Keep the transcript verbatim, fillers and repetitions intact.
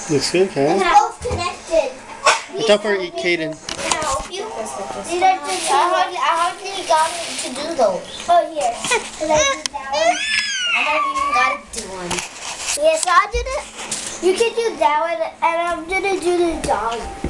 Looks good, They're huh? both connected. Watch out for Caden. Can I help you? Did I, just, I, hardly, I hardly got it to do those. Oh, here. Did I do that one? I never even got it to do one. Yes, I did it. You can do that one, and I'm gonna do the dog.